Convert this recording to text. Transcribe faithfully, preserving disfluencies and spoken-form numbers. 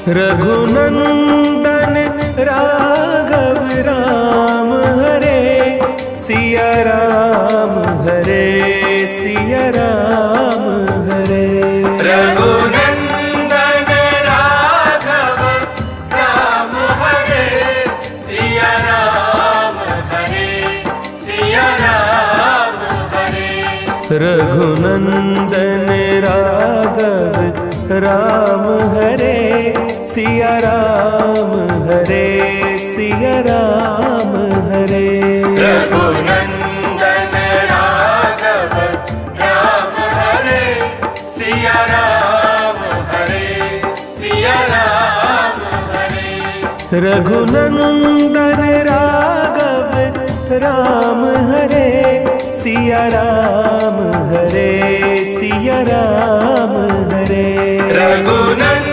Raghunandan Raghav Ram Hare Siya Ram Hare Siya Ram Hare. Raghunandan Raghav Ram Hare Siya Ram Hare Siya Ram Hare. Raghunandan Raghav Ram Hare Siya Ram Hare Siya Ram Hare. Raghunandan Raghav Ram Hare Siya Ram Hare Siya Ram Hare. Raghunandan Raghav Ram Hare Siya Ram Hare Siya Ram Hare. Raghunandan